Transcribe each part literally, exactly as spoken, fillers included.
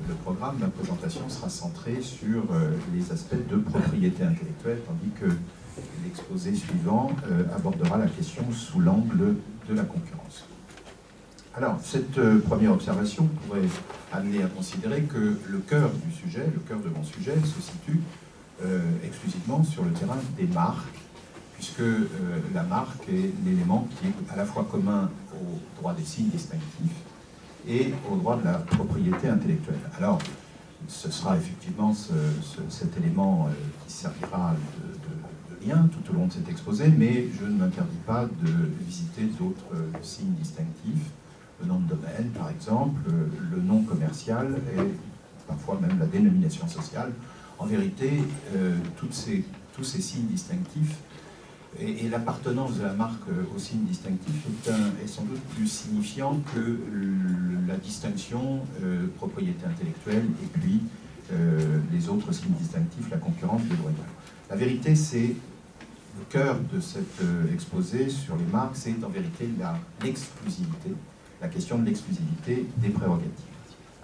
le programme, ma présentation sera centrée sur euh, les aspects de propriété intellectuelle, tandis que l'exposé suivant euh, abordera la question sous l'angle de la concurrence. Alors, cette euh, première observation pourrait amener à considérer que le cœur du sujet, le cœur de mon sujet, se situe euh, exclusivement sur le terrain des marques, puisque euh, la marque est l'élément qui est à la fois commun au droit des signes distinctifs et au droit de la propriété intellectuelle. Alors, ce sera effectivement ce, ce, cet élément euh, qui servira de, de, de lien tout au long de cet exposé, mais je ne m'interdis pas de visiter d'autres euh, signes distinctifs, le nom de domaine par exemple, euh, le nom commercial et parfois même la dénomination sociale. En vérité, euh, toutes ces, tous ces signes distinctifs et, et l'appartenance de la marque au signe distinctif est, un, est sans doute plus signifiant que le, la distinction euh, propriété intellectuelle et puis euh, les autres signes distinctifs, la concurrence déloyale. La vérité, c'est le cœur de cet euh, exposé sur les marques, c'est en vérité l'exclusivité, la, la question de l'exclusivité des prérogatives.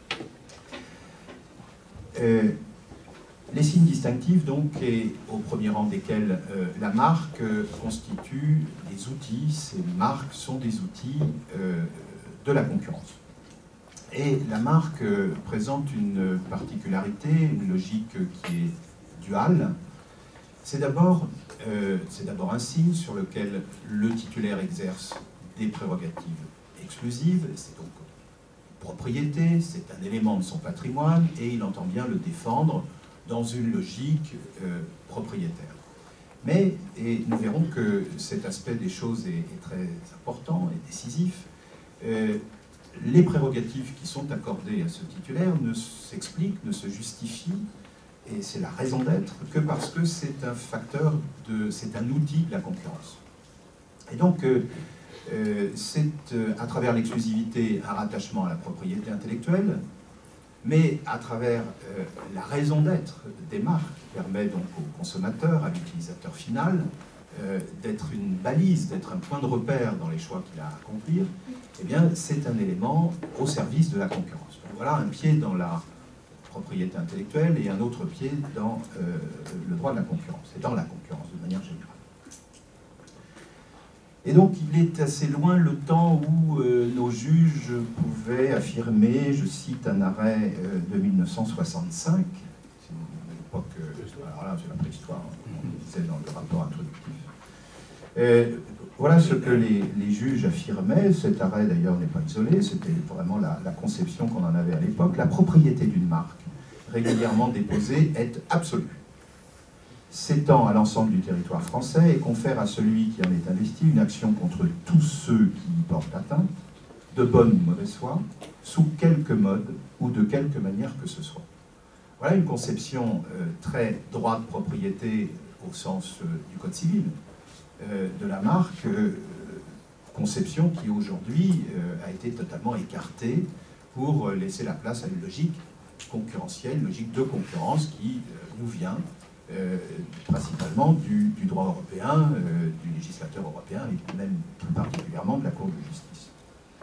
Euh, Les signes distinctifs, donc, et au premier rang desquels euh, la marque euh, constitue des outils. Ces marques sont des outils euh, de la concurrence. Et la marque euh, présente une particularité, une logique qui est duale. C'est d'abord euh, c'est d'abord un signe sur lequel le titulaire exerce des prérogatives exclusives. C'est donc propriété, c'est un élément de son patrimoine, et il entend bien le défendre dans une logique euh, propriétaire. Mais, et nous verrons que cet aspect des choses est, est très important et décisif, euh, les prérogatives qui sont accordées à ce titulaire ne s'expliquent, ne se justifient, et c'est la raison d'être, que parce que c'est un facteur, de, c'est un outil de la concurrence. Et donc, euh, euh, c'est euh, à travers l'exclusivité un rattachement à la propriété intellectuelle, mais à travers euh, la raison d'être des marques, qui permet donc au consommateur, à l'utilisateur final, euh, d'être une balise, d'être un point de repère dans les choix qu'il a à accomplir, eh bien, c'est un élément au service de la concurrence. Donc voilà un pied dans la propriété intellectuelle et un autre pied dans euh, le droit de la concurrence, et dans la concurrence de manière générale. Et donc, il est assez loin le temps où euh, nos juges pouvaient affirmer, je cite un arrêt euh, de mille neuf cent soixante-cinq, c'est une époque, euh, alors là, c'est la préhistoire, c'est dans le rapport introductif. Euh, voilà ce que les, les juges affirmaient. Cet arrêt, d'ailleurs, n'est pas isolé, c'était vraiment la, la conception qu'on en avait à l'époque. La propriété d'une marque, régulièrement déposée, est absolue, s'étend à l'ensemble du territoire français et confère à celui qui en est investi une action contre tous ceux qui y portent atteinte, de bonne ou mauvaise foi, sous quelque mode ou de quelque manière que ce soit. Voilà une conception euh, très droit de propriété au sens euh, du Code civil euh, de la marque, euh, conception qui aujourd'hui euh, a été totalement écartée pour laisser la place à une logique concurrentielle, une logique de concurrence qui euh, nous vient Euh, principalement du, du droit européen, euh, du législateur européen et même plus particulièrement de la Cour de justice.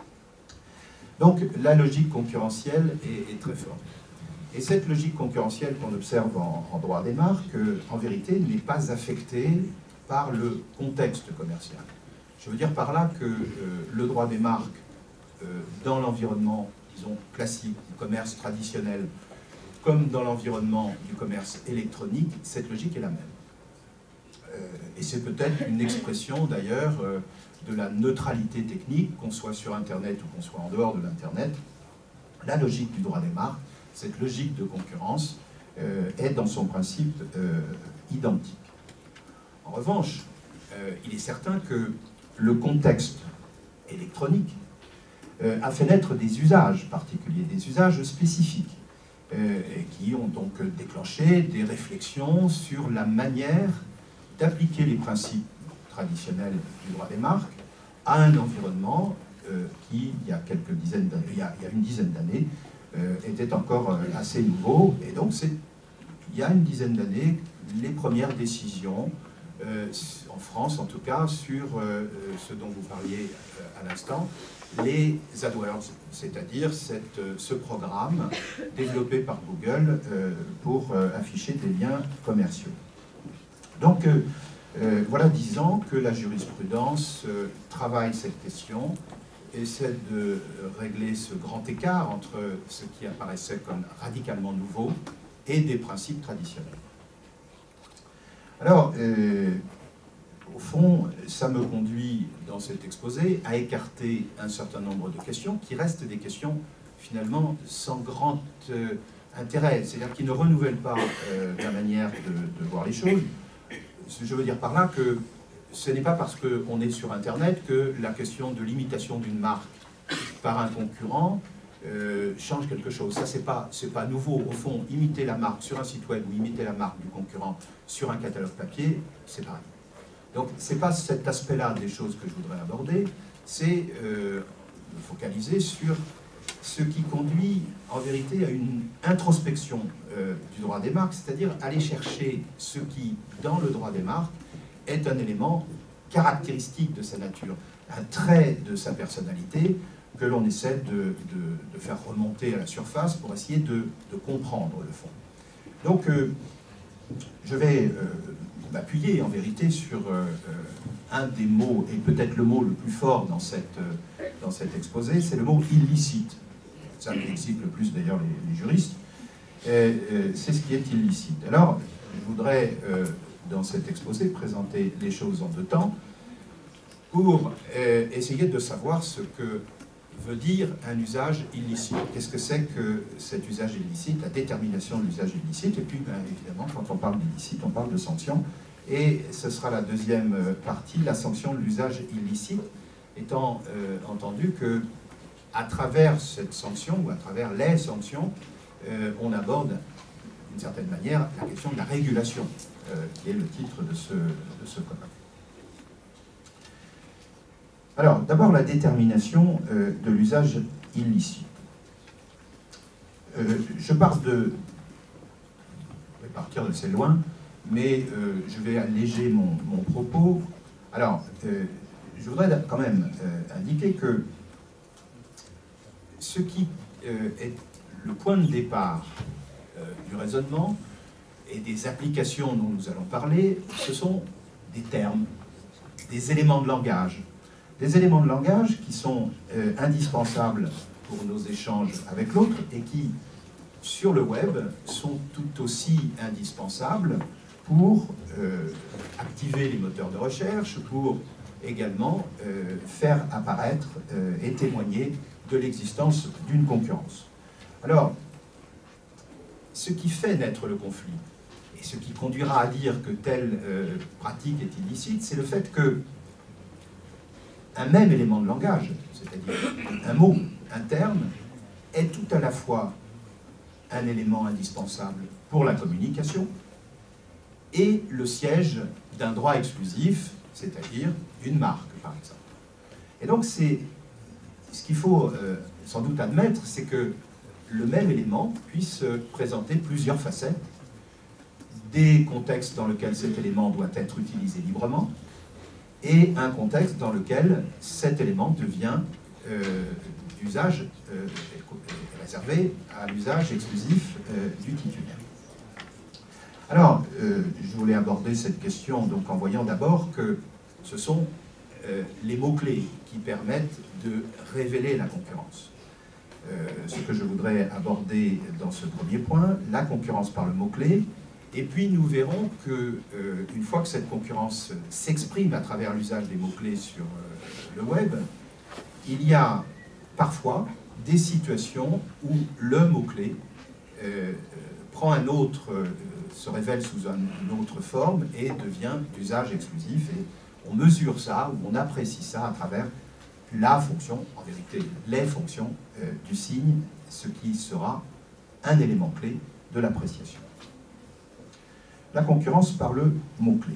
Donc la logique concurrentielle est, est très forte. Et cette logique concurrentielle qu'on observe en, en droit des marques, euh, en vérité, n'est pas affectée par le contexte commercial. Je veux dire par là que euh, le droit des marques, euh, dans l'environnement, disons, classique, du commerce traditionnel, comme dans l'environnement du commerce électronique, cette logique est la même. Euh, et c'est peut-être une expression d'ailleurs euh, de la neutralité technique, qu'on soit sur Internet ou qu'on soit en dehors de l'Internet. La logique du droit des marques, cette logique de concurrence, euh, est dans son principe euh, identique. En revanche, euh, il est certain que le contexte électronique euh, a fait naître des usages particuliers, des usages spécifiques, Euh, et qui ont donc déclenché des réflexions sur la manière d'appliquer les principes traditionnels du droit des marques à un environnement euh, qui, il y a quelques dizaines d'années, il y a, il y a une dizaine d'années, euh, était encore euh, assez nouveau. Et donc, c'est, il y a une dizaine d'années, les premières décisions euh, en France en tout cas, sur euh, ce dont vous parliez euh, à l'instant, les AdWords, c'est-à-dire euh, ce programme développé par Google euh, pour euh, afficher des liens commerciaux. Donc, euh, euh, voilà dix ans que la jurisprudence euh, travaille cette question, essaie de régler ce grand écart entre ce qui apparaissait comme radicalement nouveau et des principes traditionnels. Alors, euh, au fond, ça me conduit dans cet exposé à écarter un certain nombre de questions qui restent des questions finalement sans grand euh, intérêt, c'est-à-dire qui ne renouvellent pas euh, la manière de, de voir les choses. Je veux dire par là que ce n'est pas parce qu'on est sur Internet que la question de l'imitation d'une marque par un concurrent euh, change quelque chose. Ça, c'est pas, c'est pas nouveau. Au fond, imiter la marque sur un site web ou imiter la marque du concurrent sur un catalogue papier, c'est pareil. Donc, c'est pas cet aspect-là des choses que je voudrais aborder, c'est euh, me focaliser sur ce qui conduit en vérité à une introspection euh, du droit des marques, c'est-à-dire aller chercher ce qui, dans le droit des marques, est un élément caractéristique de sa nature, un trait de sa personnalité que l'on essaie de, de, de faire remonter à la surface pour essayer de, de comprendre le fond. Donc, euh, je vais euh, m'appuyer en vérité sur euh, un des mots, et peut-être le mot le plus fort dans, cette, euh, dans cet exposé, c'est le mot illicite. Ça excite le plus d'ailleurs les, les juristes. Euh, c'est ce qui est illicite. Alors, je voudrais, euh, dans cet exposé, présenter les choses en deux temps pour euh, essayer de savoir ce que veut dire un usage illicite. Qu'est-ce que c'est que cet usage illicite, la détermination de l'usage illicite, et puis ben, évidemment, quand on parle d'illicite, on parle de sanction, et ce sera la deuxième partie, la sanction de l'usage illicite, étant euh, entendu que à travers cette sanction, ou à travers les sanctions, euh, on aborde d'une certaine manière la question de la régulation, euh, qui est le titre de ce, de ce colloque. Alors, d'abord la détermination euh, de l'usage illicite. Euh, je pars de... Je vais partir d'assez loin, mais euh, je vais alléger mon, mon propos. Alors, euh, je voudrais quand même euh, indiquer que ce qui euh, est le point de départ euh, du raisonnement et des applications dont nous allons parler, ce sont des termes, des éléments de langage. Des éléments de langage qui sont euh, indispensables pour nos échanges avec l'autre et qui, sur le web, sont tout aussi indispensables pour euh, activer les moteurs de recherche, pour également euh, faire apparaître euh, et témoigner de l'existence d'une concurrence. Alors, ce qui fait naître le conflit, et ce qui conduira à dire que telle euh, pratique est illicite, c'est le fait que un même élément de langage, c'est-à-dire un mot, un terme, est tout à la fois un élément indispensable pour la communication et le siège d'un droit exclusif, c'est-à-dire d'une marque, par exemple. Et donc, c'est ce qu'il faut euh, sans doute admettre, c'est que le même élément puisse présenter plusieurs facettes, des contextes dans lesquels cet élément doit être utilisé librement, et un contexte dans lequel cet élément devient euh, d'usage euh, réservé à l'usage exclusif euh, du titulaire. Alors, euh, je voulais aborder cette question donc, en voyant d'abord que ce sont euh, les mots-clés qui permettent de révéler la concurrence. Euh, ce que je voudrais aborder dans ce premier point, la concurrence par le mot-clé. Et puis nous verrons que euh, une fois que cette concurrence s'exprime à travers l'usage des mots-clés sur euh, le web, il y a parfois des situations où le mot-clé euh, prend un autre, euh, se révèle sous un, une autre forme et devient d'usage exclusif. Et on mesure ça, ou on apprécie ça à travers la fonction, en vérité les fonctions euh, du signe, ce qui sera un élément clé de l'appréciation. La concurrence par le mot-clé.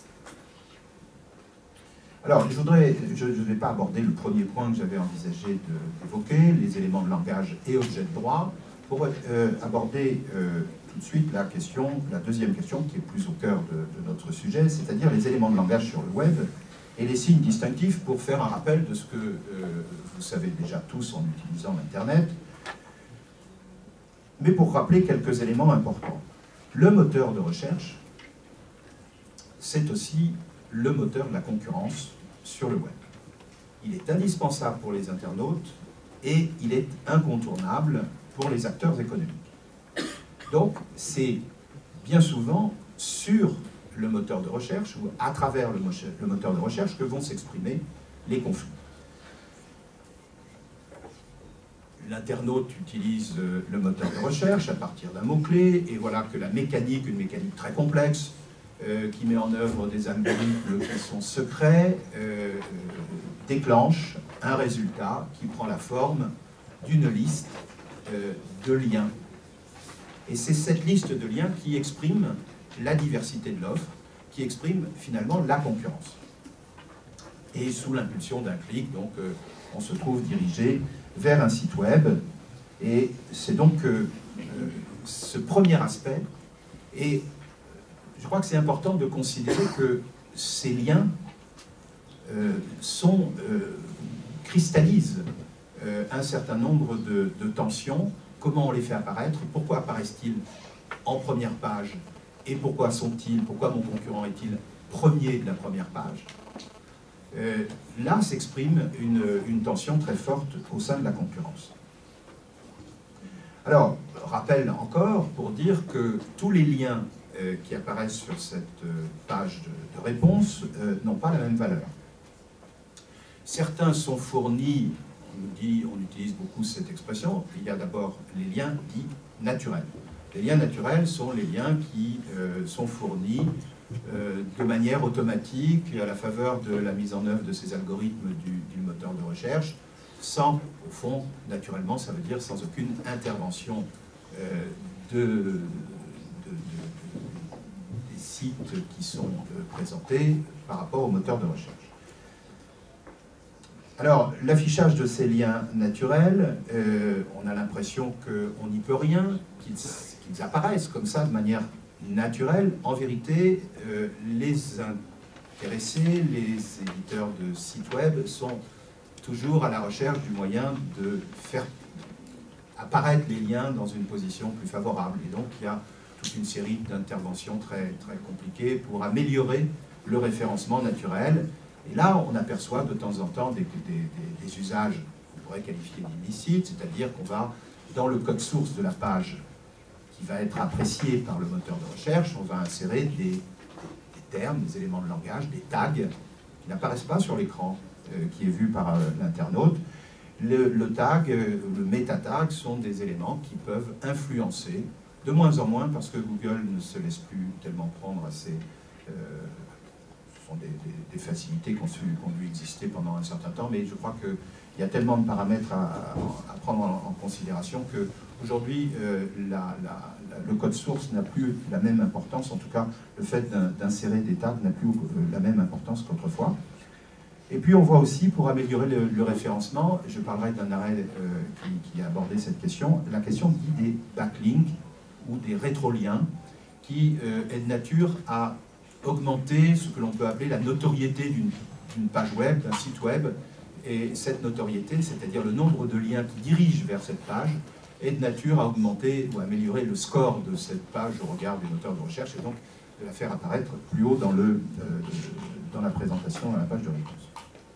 Alors, je voudrais, je ne vais pas aborder le premier point que j'avais envisagé d'évoquer, les éléments de langage et objets de droit, pour euh, aborder euh, tout de suite la question, la deuxième question qui est plus au cœur de, de notre sujet, c'est-à-dire les éléments de langage sur le web et les signes distinctifs pour faire un rappel de ce que euh, vous savez déjà tous en utilisant l'Internet, mais pour rappeler quelques éléments importants. Le moteur de recherche, c'est aussi le moteur de la concurrence sur le web. Il est indispensable pour les internautes et il est incontournable pour les acteurs économiques. Donc, c'est bien souvent sur le moteur de recherche ou à travers le, le moteur de recherche que vont s'exprimer les conflits. L'internaute utilise le moteur de recherche à partir d'un mot-clé, et voilà que la mécanique, une mécanique très complexe, euh, qui met en œuvre des algorithmes qui sont secrets, euh, déclenche un résultat qui prend la forme d'une liste euh, de liens. Et c'est cette liste de liens qui exprime la diversité de l'offre, qui exprime finalement la concurrence. Et sous l'impulsion d'un clic, donc, euh, on se trouve dirigé vers un site web. Et c'est donc euh, euh, ce premier aspect. Et je crois que c'est important de considérer que ces liens euh, sont, euh, cristallisent euh, un certain nombre de, de tensions. Comment on les fait apparaître? Pourquoi apparaissent-ils en première page? Et pourquoi sont-ils, pourquoi mon concurrent est-il premier de la première page? euh, Là s'exprime une, une tension très forte au sein de la concurrence. Alors, rappel encore pour dire que tous les liens euh, qui apparaissent sur cette euh, page de, de réponse euh, n'ont pas la même valeur. Certains sont fournis, on nous dit, on utilise beaucoup cette expression, il y a d'abord les liens dits naturels. Les liens naturels sont les liens qui euh, sont fournis euh, de manière automatique à la faveur de la mise en œuvre de ces algorithmes du, du moteur de recherche, sans, au fond, naturellement, ça veut dire sans aucune intervention euh, de, de, de, de, des sites qui sont euh, présentés par rapport au moteur de recherche. Alors, l'affichage de ces liens naturels, euh, on a l'impression qu'on n'y peut rien, qu'ils qu'ils apparaissent comme ça de manière naturelle. En vérité, euh, les intéressés, les éditeurs de sites web sont toujours à la recherche du moyen de faire apparaître les liens dans une position plus favorable. Et donc, il y a toute une série d'interventions très, très compliquées pour améliorer le référencement naturel. Et là, on aperçoit de temps en temps des, des, des, des usages qu'on pourrait qualifier d'illicites, c'est-à-dire qu'on va, dans le code source de la page qui va être apprécié par le moteur de recherche, on va insérer des, des termes, des éléments de langage, des tags, qui n'apparaissent pas sur l'écran euh, qui est vu par euh, l'internaute. Le, le tag, euh, le métatag sont des éléments qui peuvent influencer, de moins en moins, parce que Google ne se laisse plus tellement prendre à ces... Euh, sont des, des, des facilités qui ont, ont dû exister pendant un certain temps, mais je crois qu'il y a tellement de paramètres à, à, à prendre en, en considération qu'aujourd'hui, euh, la, la, la, le code source n'a plus la même importance, en tout cas, le fait d'insérer des tags n'a plus euh, la même importance qu'autrefois. Et puis on voit aussi, pour améliorer le, le référencement, je parlerai d'un arrêt euh, qui, qui a abordé cette question, la question dit des backlinks ou des rétroliens, qui euh, est de nature à augmenter ce que l'on peut appeler la notoriété d'une page web, d'un site web. Et cette notoriété, c'est-à-dire le nombre de liens qui dirigent vers cette page, est de nature à augmenter ou à améliorer le score de cette page au regard du moteur de recherche, et donc de la faire apparaître plus haut dans, le, euh, dans la présentation, dans la page de réponse.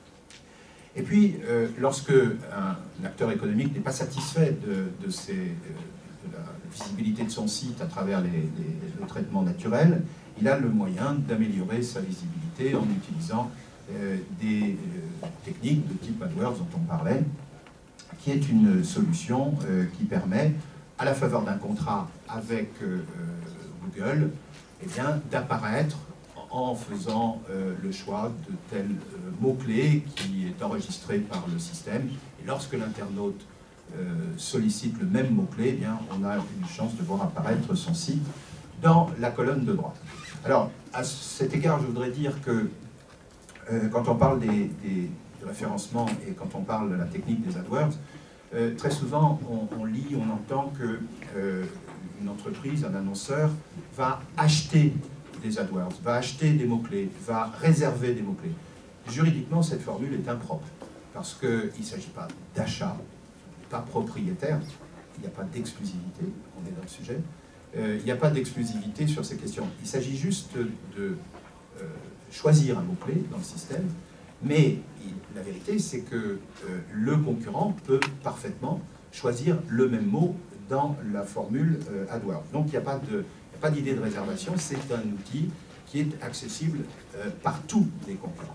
Et puis, euh, lorsque un, un acteur économique n'est pas satisfait de, de, ces, de la visibilité de son site à travers les, les, le traitement naturel, il a le moyen d'améliorer sa visibilité en utilisant euh, des euh, techniques de type AdWords dont on parlait, qui est une solution euh, qui permet, à la faveur d'un contrat avec euh, Google, eh bien, d'apparaître en faisant euh, le choix de tel euh, mot-clé qui est enregistré par le système. Et lorsque l'internaute euh, sollicite le même mot-clé, eh bien, on a une chance de voir apparaître son site dans la colonne de droite. Alors, à cet égard, je voudrais dire que euh, quand on parle des, des, du référencement et quand on parle de la technique des AdWords, euh, très souvent, on, on lit, on entend que euh, une entreprise, un annonceur, va acheter des AdWords, va acheter des mots-clés, va réserver des mots-clés. Juridiquement, cette formule est impropre, parce qu'il ne s'agit pas d'achat, pas propriétaire, il n'y a pas d'exclusivité, on est dans le sujet, euh, il n'y a pas d'exclusivité sur ces questions. Il s'agit juste de euh, choisir un mot-clé dans le système, mais il, la vérité, c'est que euh, le concurrent peut parfaitement choisir le même mot dans la formule euh, AdWords. Donc il n'y a pas de, il n'y a pas d'idée de réservation, c'est un outil qui est accessible euh, par tous les concurrents.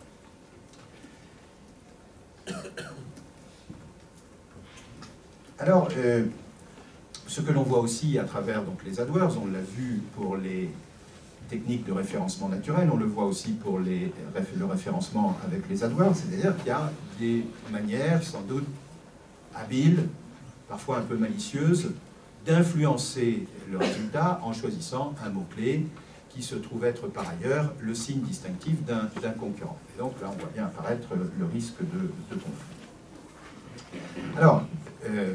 Alors, euh, ce que l'on voit aussi à travers donc, les AdWords, on l'a vu pour les techniques de référencement naturel, on le voit aussi pour les, le référencement avec les AdWords, c'est-à-dire qu'il y a des manières sans doute habiles, parfois un peu malicieuses, d'influencer le résultat en choisissant un mot-clé qui se trouve être par ailleurs le signe distinctif d'un concurrent. Et donc là, on voit bien apparaître le risque de, de conflit. Alors, euh,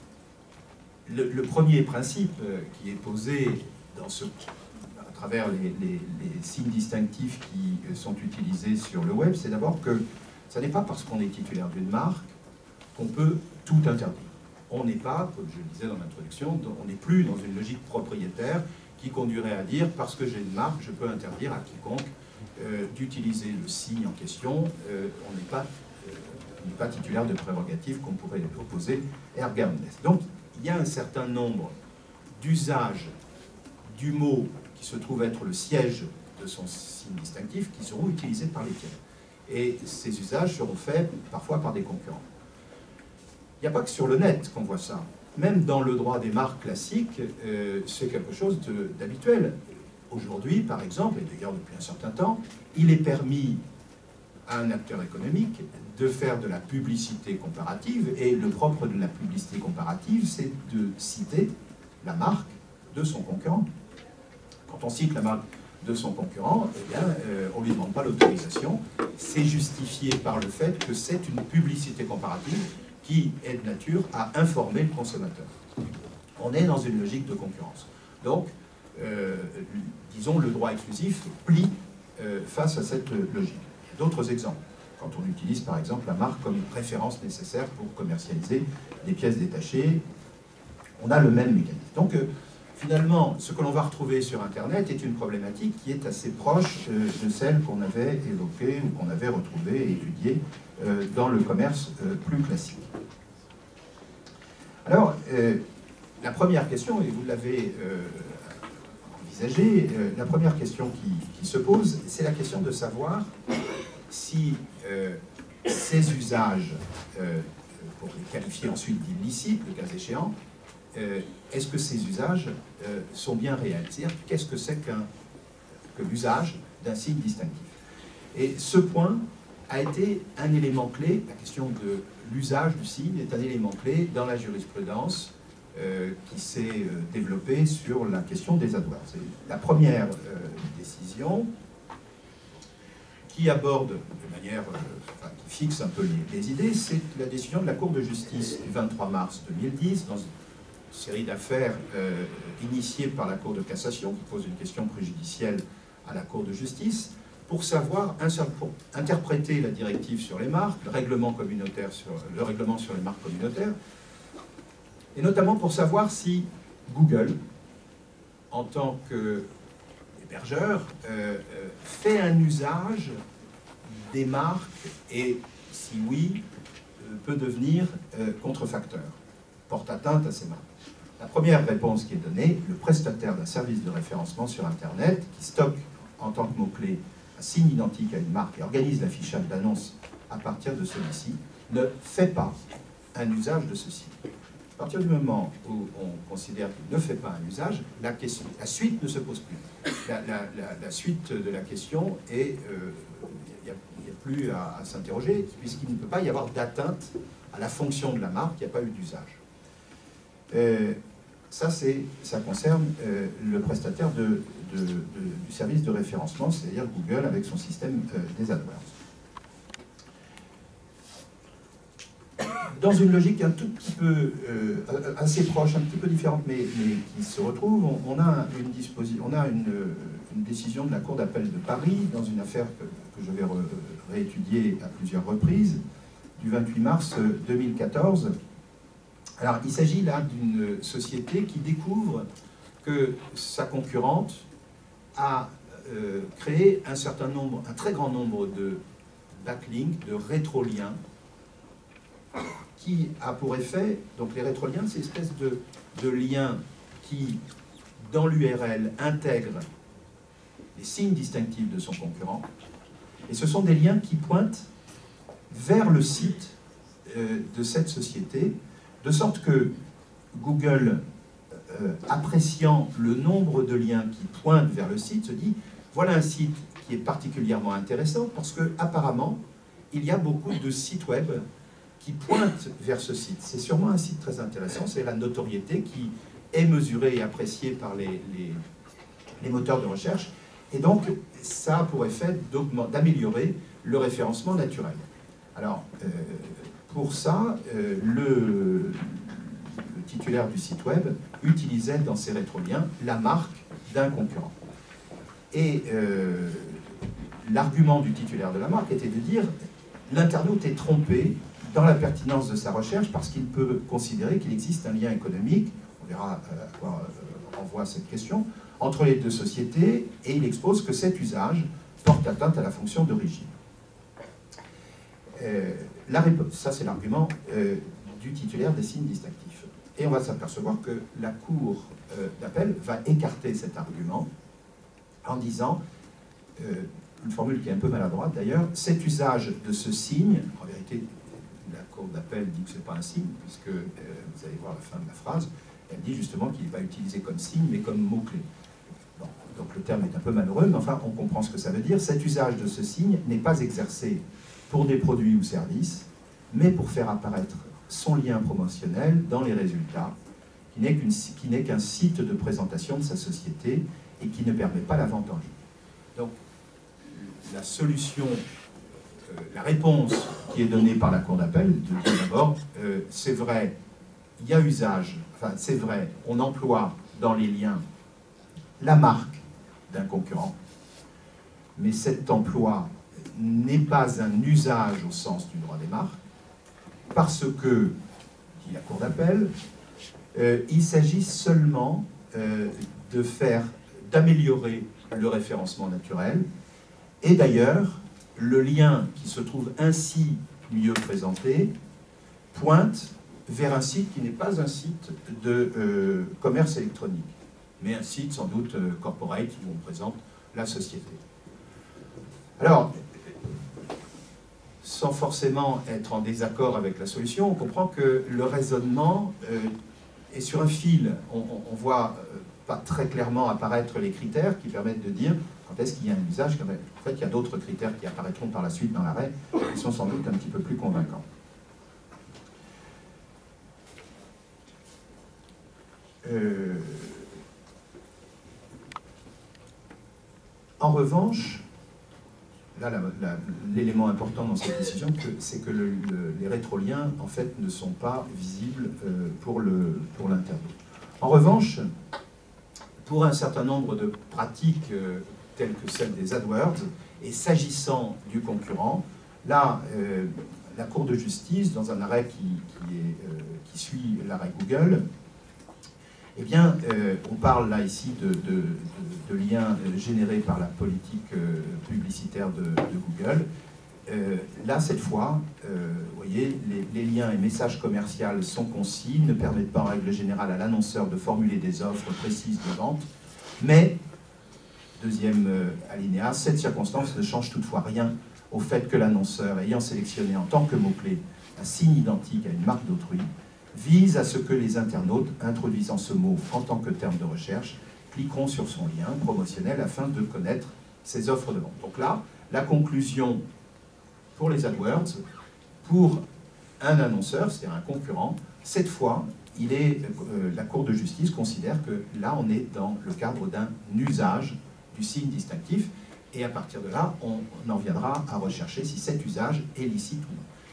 le, le premier principe euh, qui est posé dans ce, à travers les, les, les signes distinctifs qui sont utilisés sur le web, c'est d'abord que ce n'est pas parce qu'on est titulaire d'une marque qu'on peut tout interdire. On n'est pas, comme je le disais dans l'introduction, on n'est plus dans une logique propriétaire qui conduirait à dire, parce que j'ai une marque, je peux interdire à quiconque euh, d'utiliser le signe en question. Euh, on n'est pas, euh, pas titulaire de prérogatives qu'on pourrait opposer erga omnes. Donc, il y a un certain nombre d'usages du mot qui se trouve être le siège de son signe distinctif qui seront utilisés par les tiers. Et ces usages seront faits parfois par des concurrents. Il n'y a pas que sur le net qu'on voit ça. Même dans le droit des marques classiques, euh, c'est quelque chose d'habituel. Aujourd'hui, par exemple, et d'ailleurs depuis un certain temps, il est permis à un acteur économique de faire de la publicité comparative, et le propre de la publicité comparative, c'est de citer la marque de son concurrent. Quand on cite la marque de son concurrent, eh bien, euh, on ne lui demande pas l'autorisation. C'est justifié par le fait que c'est une publicité comparative qui est de nature à informer le consommateur. On est dans une logique de concurrence. Donc, euh, disons, le droit exclusif plie euh, face à cette logique. Il y a d'autres exemples. Quand on utilise, par exemple, la marque comme référence nécessaire pour commercialiser des pièces détachées, on a le même mécanisme. Donc, euh, finalement, ce que l'on va retrouver sur Internet est une problématique qui est assez proche euh, de celle qu'on avait évoquée ou qu'on avait retrouvée et étudiée euh, dans le commerce euh, plus classique. Alors, euh, la première question, et vous l'avez euh, envisagée, euh, la première question qui, qui se pose, c'est la question de savoir si euh, ces usages, euh, pour les qualifier ensuite d'illicites, le cas échéant, euh, est-ce que ces usages euh, sont bien réels? C'est-à-dire, qu'est-ce que c'est qu'un que l'usage d'un signe distinctif? Et ce point a été un élément clé, la question de l'usage du signe est un élément clé dans la jurisprudence euh, qui s'est euh, développée sur la question des AdWords. C'est la première euh, décision qui aborde de manière, euh, enfin, qui fixe un peu les, les idées, c'est la décision de la Cour de justice du vingt-trois mars deux mille dix, dans une série d'affaires euh, initiées par la Cour de cassation, qui pose une question préjudicielle à la Cour de justice, pour savoir, pour interpréter la directive sur les marques, le règlement communautaire sur, le règlement sur les marques communautaires, et notamment pour savoir si Google, en tant qu'hébergeur, euh, euh, fait un usage des marques et, si oui, euh, peut devenir euh, contrefacteur, porte atteinte à ces marques. La première réponse qui est donnée, le prestataire d'un service de référencement sur Internet, qui stocke en tant que mot-clé un signe identique à une marque et organise l'affichage d'annonces à partir de celui-ci, ne fait pas un usage de ceci. À partir du moment où on considère qu'il ne fait pas un usage, la, question, la suite ne se pose plus. La, la, la, la suite de la question est, euh, il n'y a, a plus à, à s'interroger, puisqu'il ne peut pas y avoir d'atteinte à la fonction de la marque, il n'y a pas eu d'usage. Euh, ça, ça concerne euh, le prestataire de, de, de, du service de référencement, c'est-à-dire Google avec son système euh, des AdWords. dans une logique un tout petit peu euh, assez proche, un petit peu différente, mais, mais qui se retrouve, on, on a, une, disposi on a une, une décision de la Cour d'appel de Paris dans une affaire que, que je vais re, réétudier à plusieurs reprises, du vingt-huit mars deux mille quatorze. Alors, il s'agit là d'une société qui découvre que sa concurrente a euh, créé un certain nombre, un très grand nombre de backlinks, de rétroliens, qui a pour effet, donc les rétroliens, c'est une espèce de, de lien qui, dans l'U R L, intègre les signes distinctifs de son concurrent, et ce sont des liens qui pointent vers le site euh, de cette société, de sorte que Google, euh, appréciant le nombre de liens qui pointent vers le site, se dit, voilà un site qui est particulièrement intéressant, parce que apparemment, il y a beaucoup de sites web qui pointent vers ce site. C'est sûrement un site très intéressant, c'est la notoriété qui est mesurée et appréciée par les, les, les moteurs de recherche, et donc ça a pour effet d'améliorer le référencement naturel. Alors, euh, pour ça, euh, le, le titulaire du site web utilisait dans ses rétroliens la marque d'un concurrent. Et euh, l'argument du titulaire de la marque était de dire l'internaute est trompé dans la pertinence de sa recherche parce qu'il peut considérer qu'il existe un lien économique, on verra à quoi renvoie cette question, entre les deux sociétés, et il expose que cet usage porte atteinte à la fonction d'origine. Euh, ça, c'est l'argument euh, du titulaire des signes distinctifs. Et on va s'apercevoir que la Cour euh, d'appel va écarter cet argument en disant, euh, une formule qui est un peu maladroite d'ailleurs, cet usage de ce signe, en vérité, la Cour d'appel dit que ce n'est pas un signe, puisque euh, vous allez voir la fin de la phrase, elle dit justement qu'il n'est pas utilisé comme signe, mais comme mot-clé. Bon, donc le terme est un peu malheureux, mais enfin, on comprend ce que ça veut dire. Cet usage de ce signe n'est pas exercé pour des produits ou services, mais pour faire apparaître son lien promotionnel dans les résultats, qui n'est qu'une, qui n'est qu'un site de présentation de sa société et qui ne permet pas la vente en ligne. Donc, la solution, euh, la réponse qui est donnée par la Cour d'appel, de dire d'abord, euh, c'est vrai, il y a usage, enfin c'est vrai, on emploie dans les liens la marque d'un concurrent, mais cet emploi n'est pas un usage au sens du droit des marques, parce que, dit la Cour d'appel, euh, il s'agit seulement euh, de faire, d'améliorer le référencement naturel, et d'ailleurs, le lien qui se trouve ainsi mieux présenté pointe vers un site qui n'est pas un site de euh, commerce électronique, mais un site sans doute euh, corporate où on présente la société. Alors, sans forcément être en désaccord avec la solution, on comprend que le raisonnement euh, est sur un fil. On, on, on voit euh, pas très clairement apparaître les critères qui permettent de dire quand est-ce qu'il y a un usage. En fait, il y a d'autres critères qui apparaîtront par la suite dans l'arrêt, qui sont sans doute un petit peu plus convaincants. Euh... En revanche, là, l'élément important dans cette décision, c'est que le, le, les rétroliens, en fait, ne sont pas visibles euh, pour le, pour l'internaute. En revanche, pour un certain nombre de pratiques euh, telles que celles des AdWords, et s'agissant du concurrent, là, euh, la Cour de justice, dans un arrêt qui, qui, est, euh, qui suit l'arrêt Google, eh bien, euh, on parle là ici de, de, de, de liens générés par la politique euh, publicitaire de, de Google. Euh, là, cette fois, euh, vous voyez, les, les liens et messages commerciaux sont concis, ne permettent pas en règle générale à l'annonceur de formuler des offres précises de vente, mais, deuxième euh, alinéa, cette circonstance ne change toutefois rien au fait que l'annonceur, ayant sélectionné en tant que mot-clé un signe identique à une marque d'autrui, vise à ce que les internautes, introduisant ce mot en tant que terme de recherche, cliqueront sur son lien promotionnel afin de connaître ses offres de vente. Donc là, la conclusion pour les AdWords, pour un annonceur, c'est-à-dire un concurrent, cette fois, il est, euh, la Cour de justice considère que là, on est dans le cadre d'un usage du signe distinctif, et à partir de là, on, on en viendra à rechercher si cet usage est licite ou non.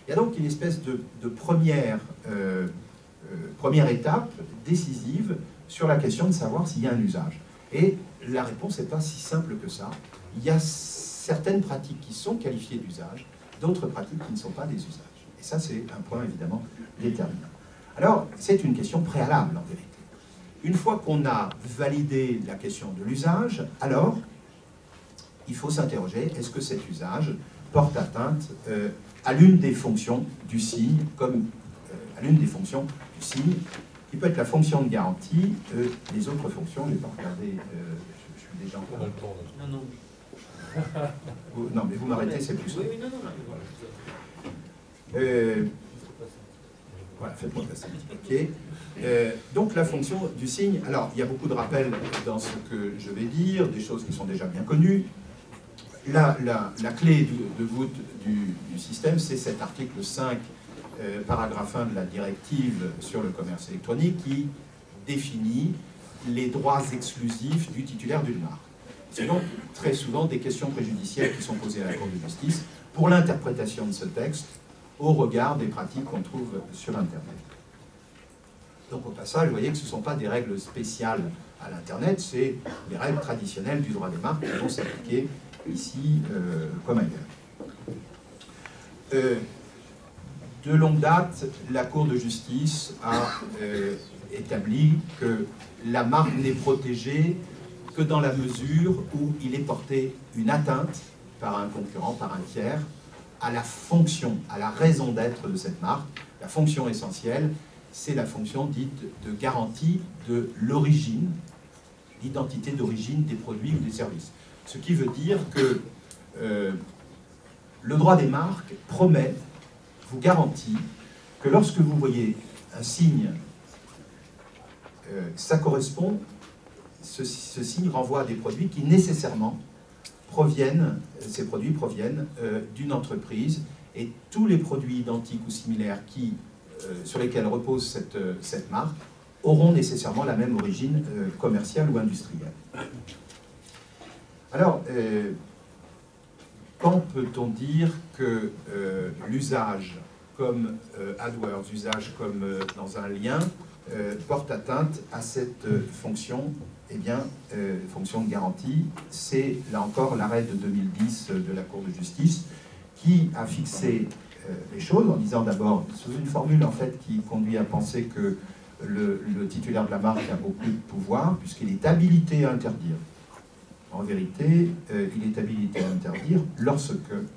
Il y a donc une espèce de, de première, euh, euh, première étape décisive sur la question de savoir s'il y a un usage. Et la réponse n'est pas si simple que ça. Il y a certaines pratiques qui sont qualifiées d'usage, d'autres pratiques qui ne sont pas des usages. Et ça, c'est un point évidemment déterminant. Alors, c'est une question préalable en vérité. Une fois qu'on a validé la question de l'usage, alors, il faut s'interroger, est-ce que cet usage porte atteinte euh, à l'une des fonctions du signe, comme euh, à l'une des fonctions du signe, qui peut être la fonction de garantie, euh, les autres fonctions, je ne vais pas regarder, euh, je, je suis déjà en train. Non, non. Vous, non, mais vous m'arrêtez, c'est plus simple. Oui, oui, non, non, non. Euh, voilà, faites-moi passer un petit papier. Euh, donc la fonction du signe, alors il y a beaucoup de rappels dans ce que je vais dire, des choses qui sont déjà bien connues. La, la, la clé de, de voûte du, du système, c'est cet article cinq, euh, paragraphe un de la directive sur le commerce électronique qui définit les droits exclusifs du titulaire d'une marque. C'est donc très souvent des questions préjudicielles qui sont posées à la Cour de justice pour l'interprétation de ce texte au regard des pratiques qu'on trouve sur Internet. Donc au passage, vous voyez que ce ne sont pas des règles spéciales à l'Internet, c'est les règles traditionnelles du droit des marques qui vont s'appliquer ici euh, comme ailleurs. Euh, de longue date, la Cour de justice a euh, établi que la marque n'est protégée que dans la mesure où il est porté une atteinte par un concurrent, par un tiers, à la fonction, à la raison d'être de cette marque. La fonction essentielle, c'est la fonction dite de garantie de l'origine, l'identité d'origine des produits ou des services. Ce qui veut dire que euh, le droit des marques promet, vous garantit, que lorsque vous voyez un signe, euh, ça correspond, ce, ce signe renvoie à des produits qui nécessairement proviennent, ces produits proviennent euh, d'une entreprise, et tous les produits identiques ou similaires qui, euh, sur lesquels repose cette, euh, cette marque auront nécessairement la même origine euh, commerciale ou industrielle. Alors, euh, quand peut-on dire que euh, l'usage comme euh, AdWords, usage comme euh, dans un lien, euh, porte atteinte à cette euh, fonction, eh bien, euh, fonction de garantie, c'est là encore l'arrêt de deux mille dix de la Cour de justice qui a fixé euh, les choses en disant d'abord, sous une formule en fait qui conduit à penser que le, le titulaire de la marque a beaucoup de pouvoir puisqu'il est habilité à interdire. En vérité, euh, il est habilité à interdire lorsque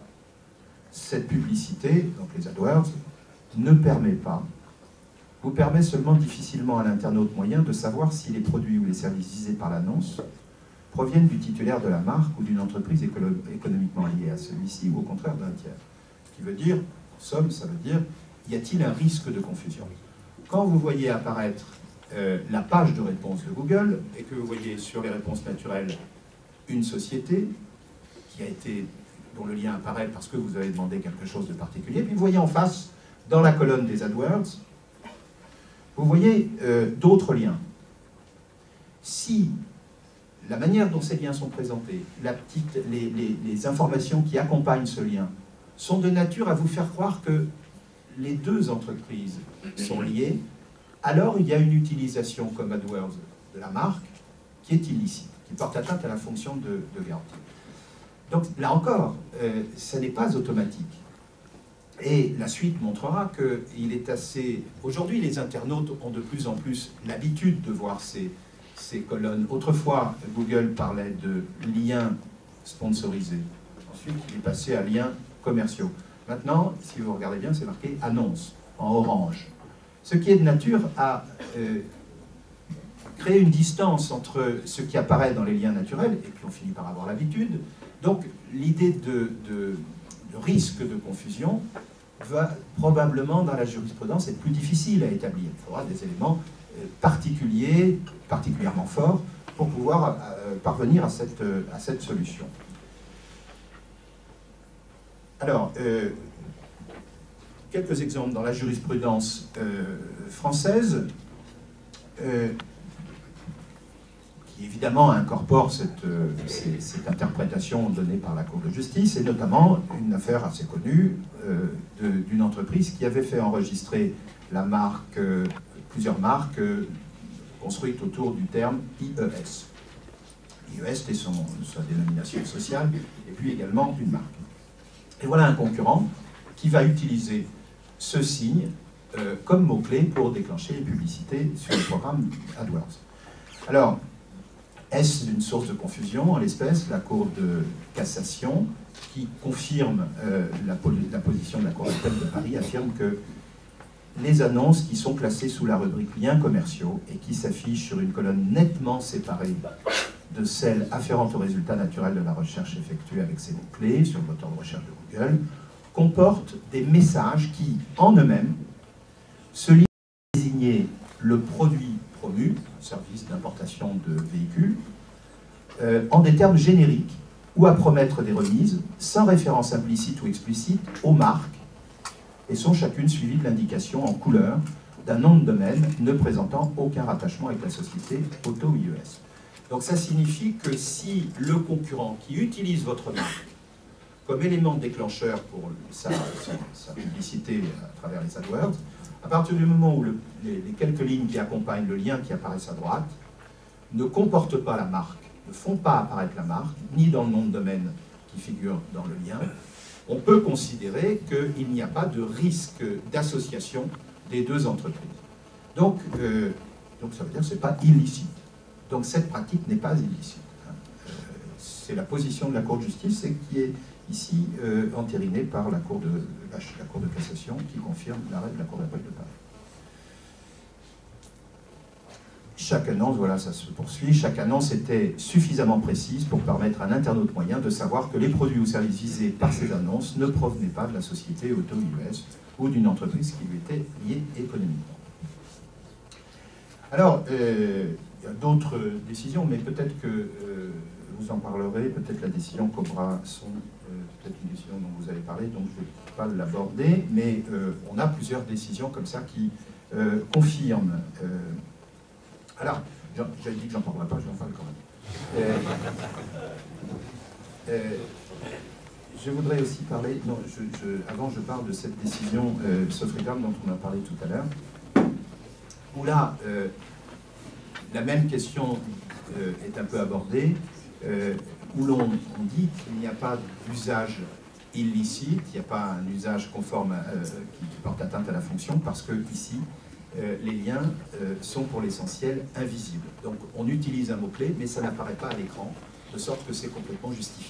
cette publicité, donc les AdWords, ne permet pas, vous permet seulement difficilement à l'internaute moyen de savoir si les produits ou les services visés par l'annonce proviennent du titulaire de la marque ou d'une entreprise écolo- économiquement liée à celui-ci ou au contraire d'un tiers. Ce qui veut dire, en somme, ça veut dire, y a-t-il un risque de confusion? Quand vous voyez apparaître euh, la page de réponse de Google et que vous voyez sur les réponses naturelles une société qui a été, dont le lien apparaît parce que vous avez demandé quelque chose de particulier, puis vous voyez en face, dans la colonne des AdWords, vous voyez euh, d'autres liens. Si la manière dont ces liens sont présentés, la petite, les, les, les informations qui accompagnent ce lien, sont de nature à vous faire croire que les deux entreprises sont liées, alors il y a une utilisation comme AdWords de la marque qui est illicite, qui porte atteinte à la fonction de, de garantie. Donc là encore, euh, ça n'est pas automatique. Et la suite montrera qu'il est assez... Aujourd'hui, les internautes ont de plus en plus l'habitude de voir ces, ces colonnes. Autrefois, Google parlait de liens sponsorisés. Ensuite, il est passé à liens commerciaux. Maintenant, si vous regardez bien, c'est marqué « annonce » en orange. Ce qui est de nature à euh, créer une distance entre ce qui apparaît dans les liens naturels, et puis on finit par avoir l'habitude. Donc, l'idée de... de Le risque de confusion va probablement dans la jurisprudence être plus difficile à établir. Il faudra des éléments particuliers, particulièrement forts, pour pouvoir euh, parvenir à cette, à cette solution. Alors, euh, quelques exemples dans la jurisprudence euh, française euh, qui évidemment incorpore cette, euh, cette, cette interprétation donnée par la Cour de justice, et notamment une affaire assez connue euh, d'une entreprise qui avait fait enregistrer la marque, euh, plusieurs marques euh, construites autour du terme I E S. I E S, c'était son, sa dénomination sociale, et puis également une marque. Et voilà un concurrent qui va utiliser ce signe euh, comme mot-clé pour déclencher les publicités sur le programme AdWords. Alors, est-ce une source de confusion en l'espèce? La Cour de cassation, qui confirme euh, la, la position de la Cour d'appel de Paris, affirme que les annonces qui sont classées sous la rubrique liens commerciaux et qui s'affichent sur une colonne nettement séparée de celles afférentes aux résultats naturels de la recherche effectuée avec ces mots-clés sur le moteur de recherche de Google comportent des messages qui, en eux-mêmes, se limitent à désigner le produit promu, service d'importation de véhicules, euh, en des termes génériques, ou à promettre des remises, sans référence implicite ou explicite aux marques, et sont chacune suivies de l'indication en couleur d'un nom de domaine ne présentant aucun rattachement avec la société Auto I E S. Donc ça signifie que si le concurrent qui utilise votre marque comme élément déclencheur pour sa, sa, sa publicité à travers les AdWords, à partir du moment où le, les, les quelques lignes qui accompagnent le lien qui apparaissent à droite ne comportent pas la marque, ne font pas apparaître la marque, ni dans le nom de domaine qui figure dans le lien, on peut considérer qu'il n'y a pas de risque d'association des deux entreprises. Donc, euh, donc ça veut dire que ce n'est pas illicite. Donc cette pratique n'est pas illicite. Euh, c'est la position de la Cour de justice et qui est ici euh, entérinée par la Cour de, la, la Cour de cassation qui confirme l'arrêt de la Cour d'appel de Paris. Chaque annonce, voilà, ça se poursuit, chaque annonce était suffisamment précise pour permettre à un internaute moyen de savoir que les produits ou services visés par ces annonces ne provenaient pas de la société Auto I E S ou d'une entreprise qui lui était liée économiquement. Alors, euh, il y a d'autres décisions, mais peut-être que euh, vous en parlerez, peut-être la décision Cobra Son, euh, peut-être une décision dont vous avez parlé, donc je ne vais pas l'aborder, mais euh, on a plusieurs décisions comme ça qui euh, confirment. Euh, alors, j'avais dit que j'en parlerai pas, je vais en parler quand même. Euh, euh, je voudrais aussi parler, non, je, je, avant je parle de cette décision euh, Sofrigram dont on a parlé tout à l'heure, où là, euh, la même question euh, est un peu abordée, euh, où l'on dit qu'il n'y a pas d'usage illicite, il n'y a pas un usage conforme à, euh, qui porte atteinte à la fonction, parce que ici, euh, les liens euh, sont pour l'essentiel invisibles. Donc on utilise un mot-clé, mais ça n'apparaît pas à l'écran, de sorte que c'est complètement justifié.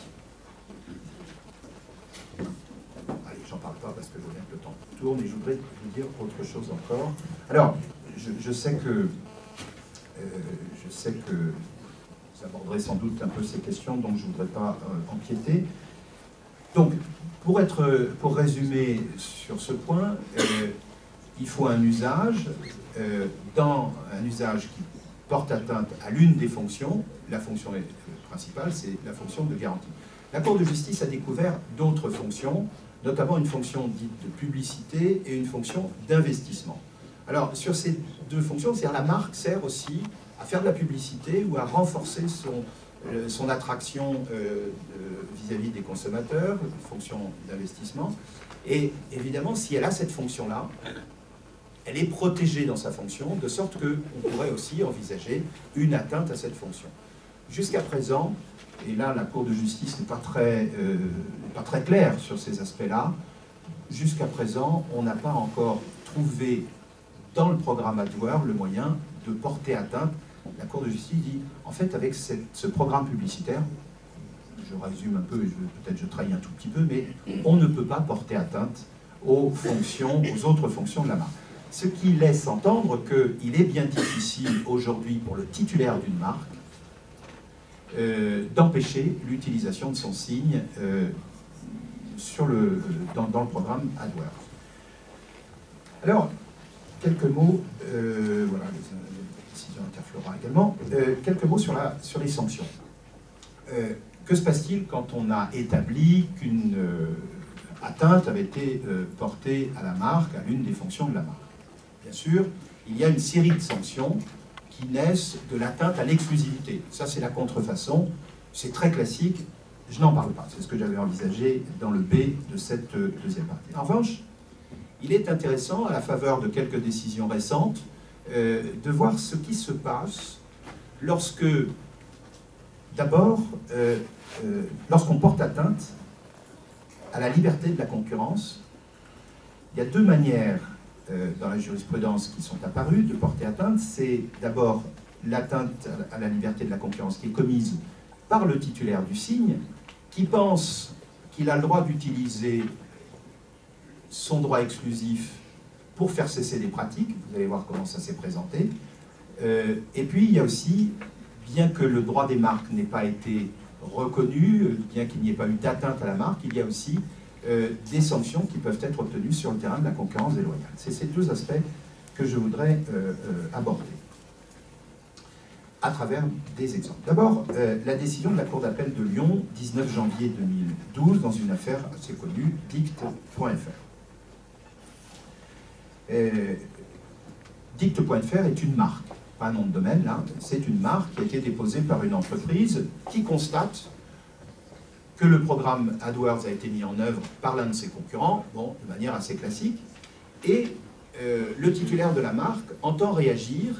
Allez, j'en parle pas parce que je vois bien que le temps tourne, et je voudrais vous dire autre chose encore. Alors, je, je sais que euh, je sais que vous aborderez sans doute un peu ces questions, donc je ne voudrais pas euh, empiéter. Donc, pour, être, pour résumer sur ce point, euh, il faut un usage, euh, dans un usage qui porte atteinte à l'une des fonctions. La fonction principale, c'est la fonction de garantie. La Cour de justice a découvert d'autres fonctions, notamment une fonction dite de publicité et une fonction d'investissement. Alors, sur ces deux fonctions, c'est-à-dire la marque sert aussi à faire de la publicité ou à renforcer son, euh, son attraction euh, vis-à-vis des consommateurs, fonction d'investissement. Et évidemment, si elle a cette fonction-là, elle est protégée dans sa fonction, de sorte qu'on pourrait aussi envisager une atteinte à cette fonction. Jusqu'à présent, et là la Cour de justice n'est pas très, euh, pas très claire sur ces aspects-là, jusqu'à présent, on n'a pas encore trouvé dans le programme AdWords le moyen de porter atteinte. La Cour de justice dit, en fait, avec cette, ce programme publicitaire, je résume un peu, peut-être je trahis un tout petit peu, mais on ne peut pas porter atteinte aux fonctions, aux autres fonctions de la marque. Ce qui laisse entendre qu'il est bien difficile aujourd'hui pour le titulaire d'une marque euh, d'empêcher l'utilisation de son signe euh, sur le, dans, dans le programme AdWords. Alors, quelques mots, euh, voilà, les, les décisions Interflora également, euh, quelques mots sur, la, sur les sanctions. Euh, que se passe-t-il quand on a établi qu'une euh, atteinte avait été euh, portée à la marque, à l'une des fonctions de la marque? Bien sûr, il y a une série de sanctions qui naissent de l'atteinte à l'exclusivité. Ça, c'est la contrefaçon, c'est très classique, je n'en parle pas. C'est ce que j'avais envisagé dans le B de cette deuxième partie. En revanche, il est intéressant, à la faveur de quelques décisions récentes, euh, de voir ce qui se passe lorsque, d'abord, euh, euh, lorsqu'on porte atteinte à la liberté de la concurrence. Il y a deux manières euh, dans la jurisprudence qui sont apparues de porter atteinte. C'est d'abord l'atteinte à la liberté de la concurrence qui est commise par le titulaire du signe, qui pense qu'il a le droit d'utiliser son droit exclusif pour faire cesser des pratiques. Vous allez voir comment ça s'est présenté. Euh, et puis il y a aussi, bien que le droit des marques n'ait pas été reconnu, bien qu'il n'y ait pas eu d'atteinte à la marque, il y a aussi euh, des sanctions qui peuvent être obtenues sur le terrain de la concurrence déloyale. C'est ces deux aspects que je voudrais euh, euh, aborder à travers des exemples. D'abord, euh, la décision de la Cour d'appel de Lyon, dix-neuf janvier deux mille douze, dans une affaire assez connue, Dicte point F R. Euh, Dicte point F R est une marque, pas un nom de domaine, là, c'est une marque qui a été déposée par une entreprise qui constate que le programme AdWords a été mis en œuvre par l'un de ses concurrents, bon, de manière assez classique, et euh, le titulaire de la marque entend réagir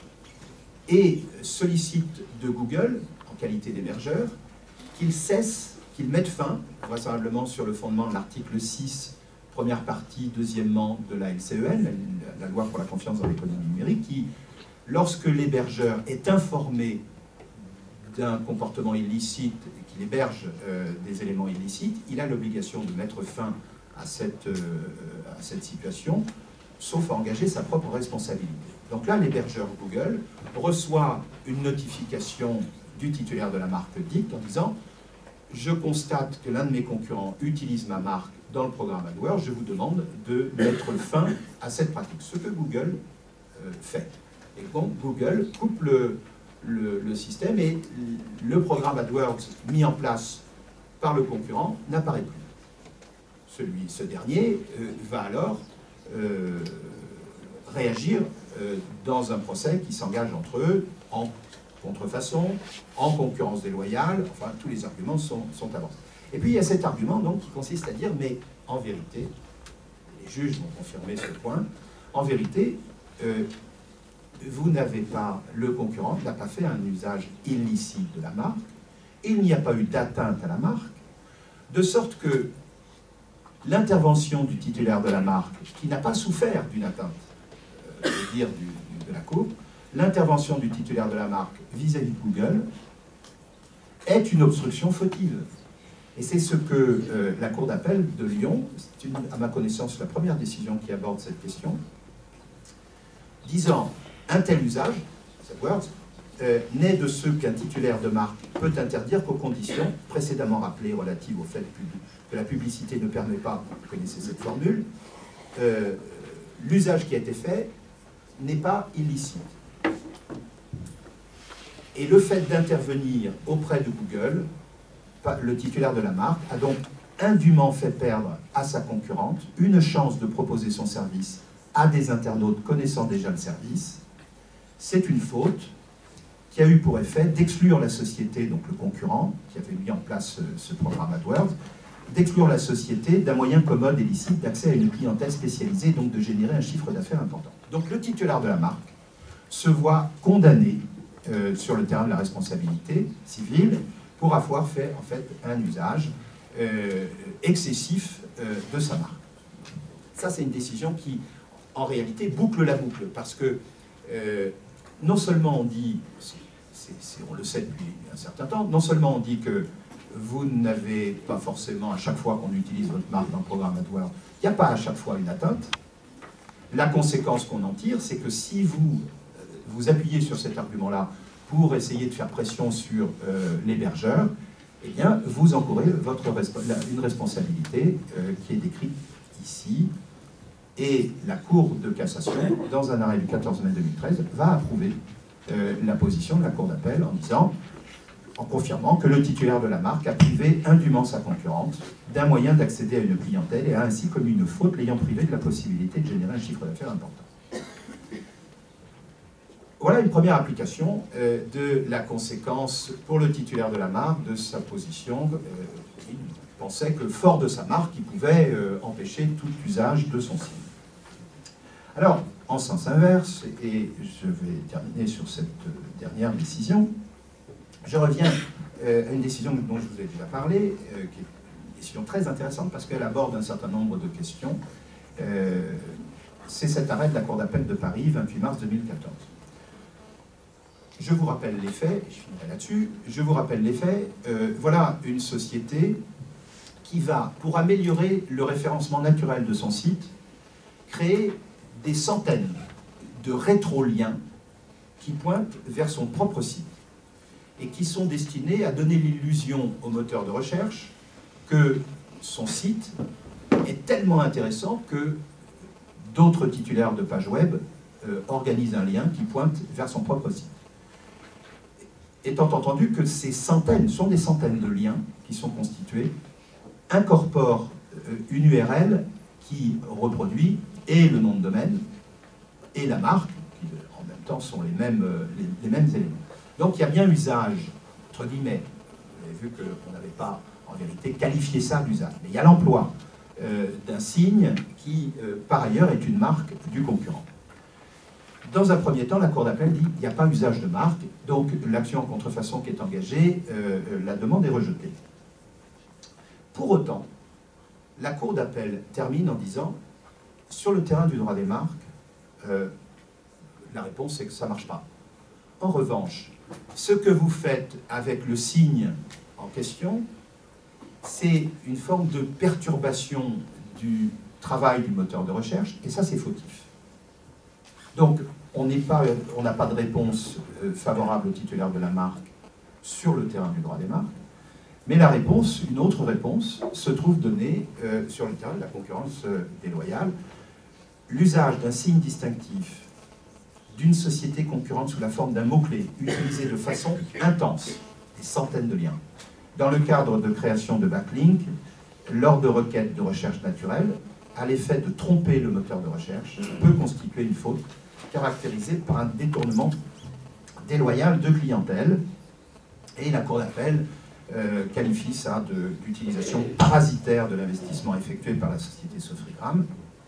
et sollicite de Google, en qualité d'hébergeur, qu'il cesse, qu'il mette fin, vraisemblablement sur le fondement de l'article six, première partie, deuxièmement, de la L C E N, la loi pour la confiance dans l'économie numérique, qui, lorsque l'hébergeur est informé d'un comportement illicite et qu'il héberge euh, des éléments illicites, il a l'obligation de mettre fin à cette, euh, à cette situation, sauf à engager sa propre responsabilité. Donc là, l'hébergeur Google reçoit une notification du titulaire de la marque Dicte en disant « Je constate que l'un de mes concurrents utilise ma marque dans le programme AdWords, je vous demande de mettre fin à cette pratique. » Ce que Google euh, fait. Et donc Google coupe le, le, le système et le programme AdWords mis en place par le concurrent n'apparaît plus. Celui, ce dernier euh, va alors euh, réagir euh, dans un procès qui s'engage entre eux en contrefaçon, en concurrence déloyale, enfin tous les arguments sont, sont avancés. Et puis il y a cet argument donc qui consiste à dire, mais en vérité, les juges vont confirmer ce point, en vérité, euh, vous n'avez pas, le concurrent n'a pas fait un usage illicite de la marque, il n'y a pas eu d'atteinte à la marque, de sorte que l'intervention du titulaire de la marque, qui n'a pas souffert d'une atteinte, euh, je veux dire, du, du, de la Cour, l'intervention du titulaire de la marque vis-à-vis de Google est une obstruction fautive. Et c'est ce que euh, la Cour d'appel de Lyon, c'est à ma connaissance la première décision qui aborde cette question, disant un tel usage, AdWords, euh, naît de ce qu'un titulaire de marque peut interdire qu'aux conditions précédemment rappelées relatives au fait que la publicité ne permet pas, vous connaissez cette formule, euh, l'usage qui a été fait n'est pas illicite. Et le fait d'intervenir auprès de Google, le titulaire de la marque a donc indûment fait perdre à sa concurrente une chance de proposer son service à des internautes connaissant déjà le service. C'est une faute qui a eu pour effet d'exclure la société, donc le concurrent qui avait mis en place ce, ce programme AdWords, d'exclure la société d'un moyen commode et licite d'accès à une clientèle spécialisée, donc de générer un chiffre d'affaires important. Donc le titulaire de la marque se voit condamné euh, sur le terrain de la responsabilité civile pour avoir fait en fait un usage euh, excessif euh, de sa marque. Ça, c'est une décision qui, en réalité, boucle la boucle, parce que euh, non seulement on dit, c'est, c'est, on le sait depuis un certain temps, non seulement on dit que vous n'avez pas forcément, à chaque fois qu'on utilise votre marque dans le programme AdWords, il n'y a pas à chaque fois une atteinte. La conséquence qu'on en tire, c'est que si vous vous appuyez sur cet argument-là pour essayer de faire pression sur euh, l'hébergeur, eh bien, vous encourez votre respo une responsabilité euh, qui est décrite ici. Et la Cour de cassation, dans un arrêt du quatorze mai deux mille treize, va approuver euh, la position de la Cour d'appel en disant, en confirmant que le titulaire de la marque a privé indûment sa concurrente d'un moyen d'accéder à une clientèle et a ainsi commis une faute l'ayant privé de la possibilité de générer un chiffre d'affaires important. voilà une première application euh, de la conséquence pour le titulaire de la marque de sa position. Euh, il pensait que, fort de sa marque, il pouvait euh, empêcher tout usage de son signe. Alors, en sens inverse, et je vais terminer sur cette dernière décision, je reviens euh, à une décision dont je vous ai déjà parlé, euh, qui est une décision très intéressante parce qu'elle aborde un certain nombre de questions. Euh, c'est cet arrêt de la Cour d'appel de Paris, vingt-huit mars deux mille quatorze. Je vous rappelle les faits, et je finirai là-dessus, je vous rappelle les faits, euh, voilà une société qui va, pour améliorer le référencement naturel de son site, créer des centaines de rétroliens qui pointent vers son propre site et qui sont destinés à donner l'illusion au moteur de recherche que son site est tellement intéressant que d'autres titulaires de pages web euh, organisent un lien qui pointe vers son propre site. Étant entendu que ces centaines, sont des centaines de liens qui sont constitués, incorporent euh, une U R L qui reproduit et le nom de domaine et la marque, qui en même temps sont les mêmes, euh, les, les mêmes éléments. Donc il y a bien usage, entre guillemets, vous avez vu qu'on n'avait pas en vérité qualifié ça d'usage, mais il y a l'emploi euh, d'un signe qui, euh, par ailleurs, est une marque du concurrent. Dans un premier temps, la Cour d'appel dit qu'il n'y a pas usage de marque, donc l'action en contrefaçon qui est engagée, euh, la demande est rejetée. Pour autant, la Cour d'appel termine en disant, sur le terrain du droit des marques, euh, la réponse est que ça ne marche pas. En revanche, ce que vous faites avec le signe en question, c'est une forme de perturbation du travail du moteur de recherche, et ça c'est fautif. Donc, on n'est pas, on n'a pas de réponse euh, favorable au titulaire de la marque sur le terrain du droit des marques, mais la réponse, une autre réponse, se trouve donnée euh, sur le terrain de la concurrence euh, déloyale. L'usage d'un signe distinctif d'une société concurrente sous la forme d'un mot-clé, utilisé de façon intense, des centaines de liens, dans le cadre de création de backlinks, lors de requêtes de recherche naturelle, à l'effet de tromper le moteur de recherche, peut constituer une faute caractérisée par un détournement déloyal de clientèle. Et la Cour d'appel euh, qualifie ça d'utilisation parasitaire de l'investissement effectué par la société Sofrigram,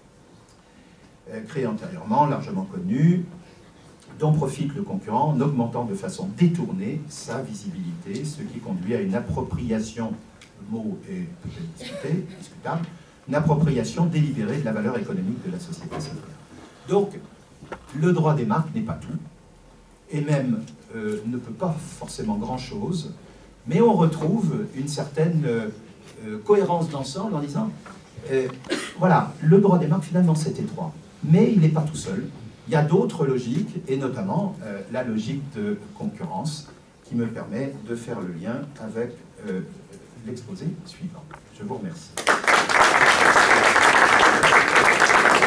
euh, créée antérieurement, largement connue, dont profite le concurrent en augmentant de façon détournée sa visibilité, ce qui conduit à une appropriation, le mot est peut-être discuté, discutable, une appropriation délibérée de la valeur économique de la société Sofrigram. Donc, le droit des marques n'est pas tout, et même euh, ne peut pas forcément grand-chose, mais on retrouve une certaine euh, euh, cohérence d'ensemble en disant, euh, voilà, le droit des marques finalement c'est étroit, mais il n'est pas tout seul. Il y a d'autres logiques, et notamment euh, la logique de concurrence, qui me permet de faire le lien avec euh, l'exposé suivant. Je vous remercie.